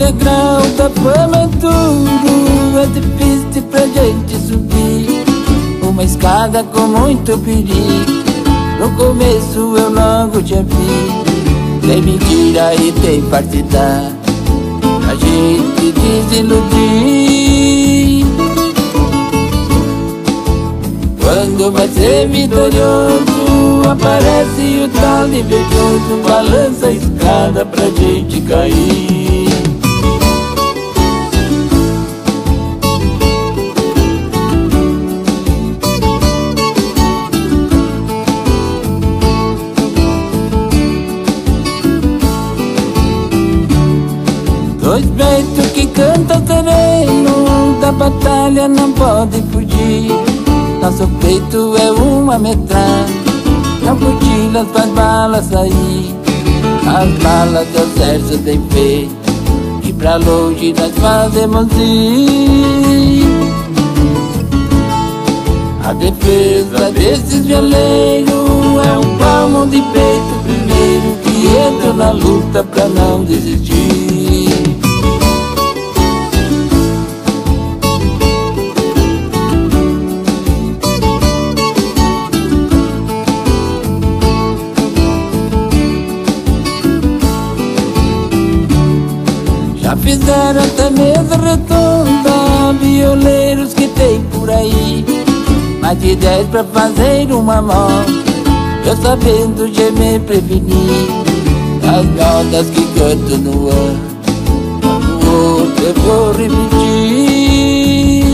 degrau da fama é duro, é difícil pra gente subir. Uma escada com muito perigo, no começo eu logo te vi. Tem mentira e tem partida, a gente desiludir. Quando vai ser vitorioso, aparece o tal invejoso, balança a escada pra gente cair. Dois peitos que cantam sereno, da batalha não pode fugir. Nosso peito é uma metralha, não cochilas faz balas sair. As balas do exército tem feito, e pra longe nós fazemos ir. A defesa desses violeiros é um palmo de peito primeiro, que entra na luta pra não desistir. Já fizeram até mesa redonda, violeiros que tem por aí, mais de 10 pra fazer uma moda, eu sabendo gemer prevenir. As notas que canto no ar, no outro eu vou repetir.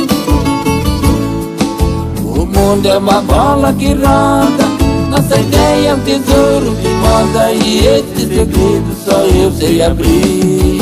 O mundo é uma bola que roda, nossa ideia é um tesouro de moda, e esse segredo só eu sei abrir.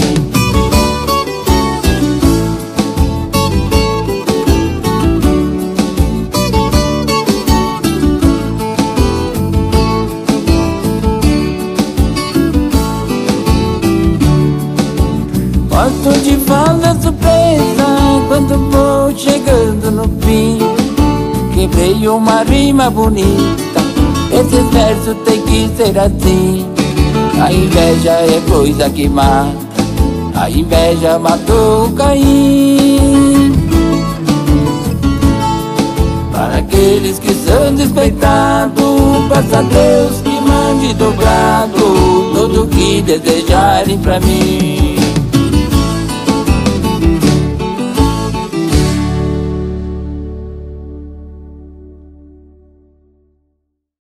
Gosto de fazer surpresa quando vou chegando no fim. Quebrei uma rima bonita, esses versos tem que ser assim. A inveja é coisa que mata, a inveja matou o Caim. Para aqueles que são despeitados, peça a Deus que mande dobrado tudo que desejarem pra mim.